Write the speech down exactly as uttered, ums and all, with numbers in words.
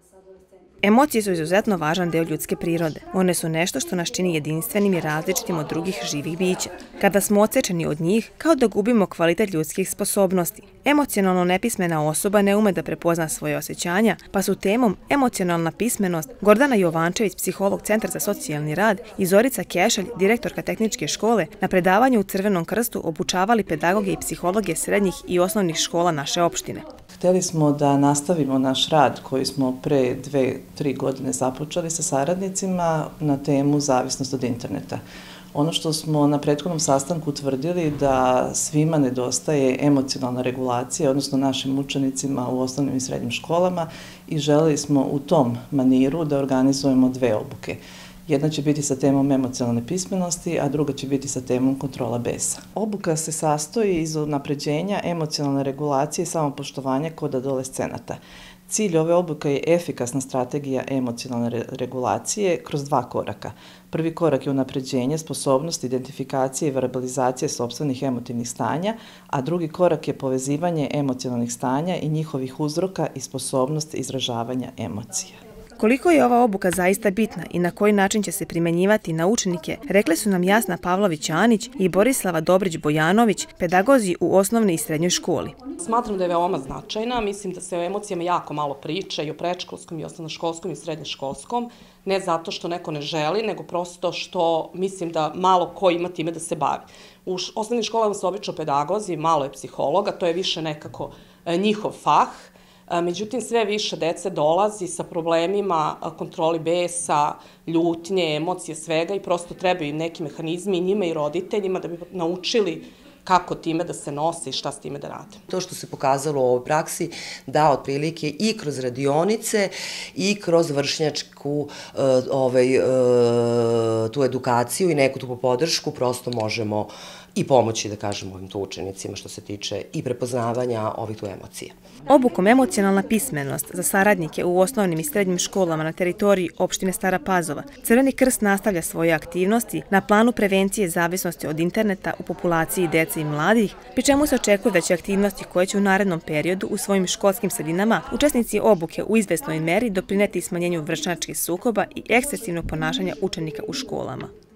Emocije su izuzetno važan deo ljudske prirode. One su nešto što nas čini jedinstvenim i različitim od drugih živih bića. Kada smo odsečeni od njih, kao da gubimo kvalitet ljudskih sposobnosti. Emocionalno nepismena osoba ne ume da prepozna svoje osjećanja, pa su temom emocionalna pismenost Gordana Jovančević, psiholog Centra za socijalni rad, i Zorica Kešalj, direktorka tehničke škole, na predavanju u Crvenom krstu obučavali pedagoge i psihologe srednjih i osnovnih škola naše opštine. Hteli smo da nastavimo naš rad koji smo pre dve, tri godine započeli sa saradnicima na temu zavisnost od interneta. Ono što smo na prethodnom sastanku utvrdili da svima nedostaje emocionalna regulacija, odnosno našim učenicima u osnovnim i srednjim školama, i želeli smo u tom maniru da organizujemo dve obuke. Jedna će biti sa temom emocionalne pismenosti, a druga će biti sa temom kontrola besa. Obuka se sastoji iz unapređenja emocionalne regulacije i samopoštovanja kod adolescenata. Cilj ove obuke je efikasna strategija emocionalne regulacije kroz dva koraka. Prvi korak je unapređenje sposobnosti identifikacije i verbalizacije sopstvenih emotivnih stanja, a drugi korak je povezivanje emocionalnih stanja i njihovih uzroka i sposobnost izražavanja emocija. Koliko je ova obuka zaista bitna i na koji način će se primenjivati na učenike, rekle su nam Jasna Pavlović-Anić i Borislava Dobrić-Bojanović, pedagozi u osnovnoj i srednjoj školi. Smatram da je veoma značajna, mislim da se o emocijama jako malo priča i o predškolskom i osnovnoškolskom i srednjoškolskom, ne zato što neko ne želi, nego prosto što mislim da malo ko ima time da se bavi. U osnovnim školama su obično pedagozi, malo je psihologa, to je više nekako njihov fah. Međutim, sve više dece dolazi sa problemima kontroli besa, ljutnje, emocije, svega, i prosto trebaju im neki mehanizmi i njima i roditeljima da bi naučili kako time da se nose i šta s time da rade. To što se pokazalo u ovoj praksi da otprilike i kroz radionice i kroz vršnjačku tu edukaciju i neku tu podršku prosto možemo i pomoći, da kažemo, ovim tu učenicima što se tiče i prepoznavanja ovih tu emocija. Obukom emocionalna pismenost za saradnike u osnovnim i srednjim školama na teritoriji opštine Stara Pazova, Crveni krst nastavlja svoje aktivnosti na planu prevencije zavisnosti od interneta u populaciji dece i mladih, pri čemu se očekuje da će aktivnosti koje će u narednom periodu u svojim školskim sredinama učesnici obuke u izvesnoj meri doprineti smanjenju vršnjačkih sukoba i ekscesivnog ponašanja učenika u školama.